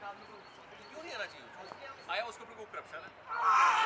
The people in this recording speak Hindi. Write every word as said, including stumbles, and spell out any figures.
क्यों नहीं आना चाहिए? आया उसके ऊपर कोई करप्शन है?